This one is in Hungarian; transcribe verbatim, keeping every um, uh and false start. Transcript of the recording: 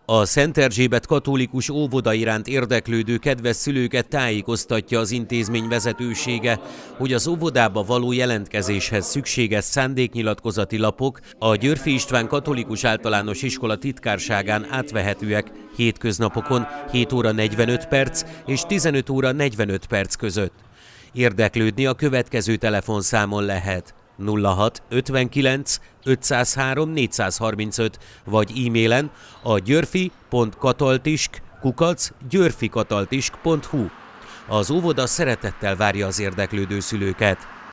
A Szent Erzsébet katolikus óvoda iránt érdeklődő kedves szülőket tájékoztatja az intézmény vezetősége, hogy az óvodába való jelentkezéshez szükséges szándéknyilatkozati lapok a Györffy István Katolikus Általános Iskola titkárságán átvehetőek hétköznapokon hét óra negyvenöt perc és tizenöt óra negyvenöt perc között. Érdeklődni a következő telefonszámon lehet: nulla hat ötvenkilenc ötszázhárom négyszázharmincöt vagy e-mailen a györffy pont kataltisk kukac györffykataltisk pont hu. Az óvoda szeretettel várja az érdeklődő szülőket.